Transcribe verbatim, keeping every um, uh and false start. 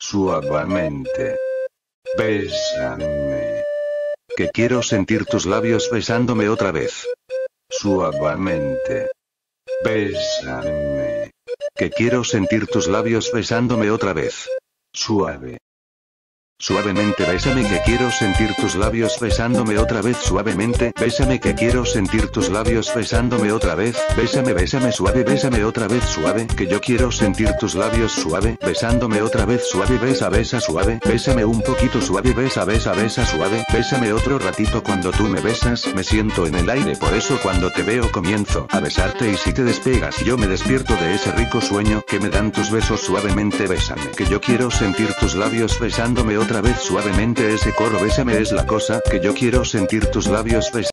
Suavemente. Bésame. Que quiero sentir tus labios besándome otra vez. Suavemente. Bésame. Que quiero sentir tus labios besándome otra vez. Suave. Suavemente bésame que quiero sentir tus labios besándome otra vez. Suavemente bésame que quiero sentir tus labios besándome otra vez. Bésame, bésame suave, bésame otra vez suave, que yo quiero sentir tus labios suave, besándome otra vez suave. Besa, besa suave, bésame un poquito suave. Besa, besa, besa suave, bésame otro ratito. Cuando tú me besas me siento en el aire, por eso cuando te veo comienzo a besarte y si te despegas yo me despierto de ese rico sueño que me dan tus besos. Suavemente bésame que yo quiero sentir tus labios besándome otra vez suavemente. Ese coro bésame es la cosa que yo quiero sentir tus labios besándome.